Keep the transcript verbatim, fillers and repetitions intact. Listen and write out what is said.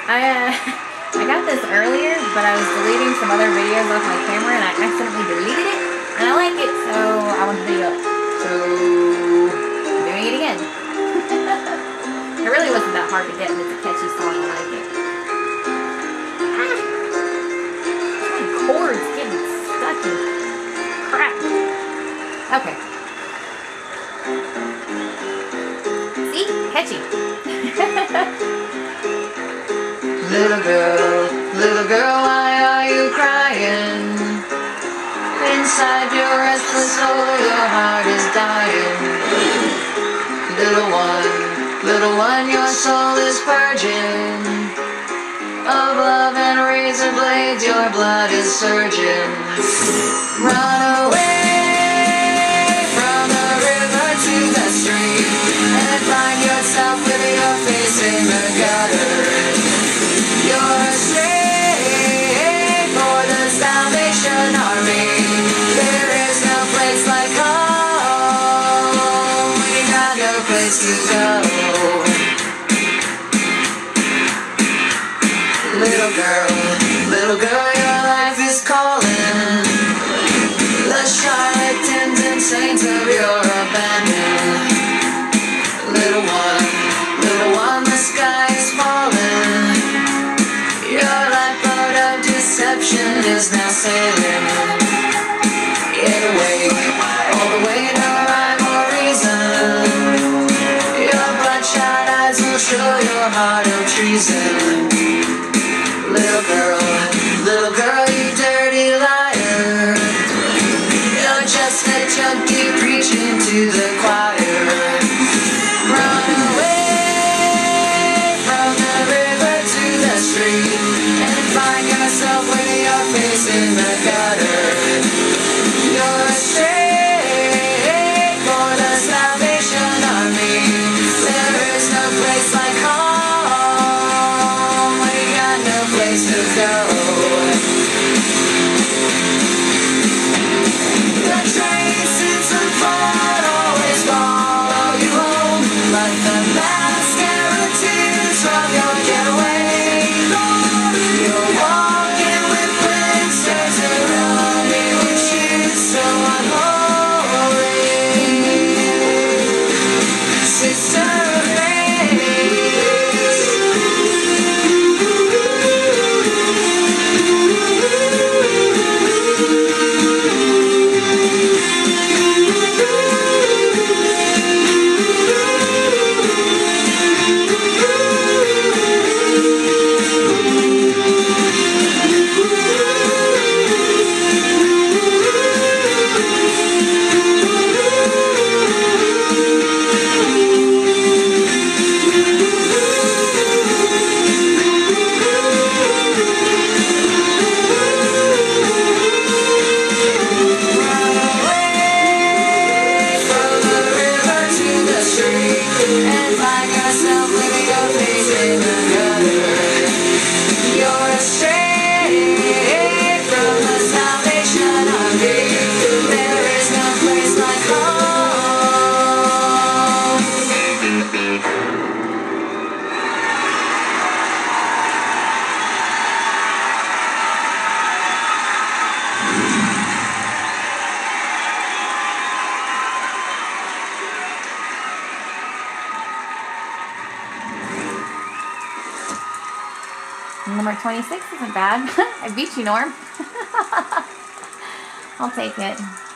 I, uh, I got this earlier, but I was deleting some other videos off my camera and I accidentally deleted it. And I like it, so I want to do it. So, I'm doing it again. It really wasn't that hard to get, and it's a catchy song. I like it. Ah! My cord's getting stuck in crap. Okay. See? Catchy. Little girl, little girl, why are you crying? Inside your restless soul, your heart is dying. Little one, little one, your soul is purging. Of love and razor blades, your blood is surging. Run away from the river to the stream and find yourself with your face in the gutter. You're a slave for the Salvation Army. There is no place like home. We got no place to go. Little girl, little girl, your life is calling. The charlatans and saints of your abandon. Little one, little one, the sky is falling. Your lifeboat of deception is now sailing. Get away, all the way to rhyme or reason. Your bloodshot eyes will show your heart of treason. Little girl, little girl, you dirty liar. You're just a junkie preaching to the choir. Run away from the river to the street and find yourself with your face in the gutter. You're a slave for the Salvation Army. There is no place like home. We got no place to go. The train sits and fall, always follow you home, like the mascara tears from your getaway. You're walking with blisters around you with shoes so unholy. Sister of and find yourself with your face in the gutter. You're a slave from the Salvation Army. There is no place like home. Number twenty-six isn't bad. I beat you, Norm. I'll take it.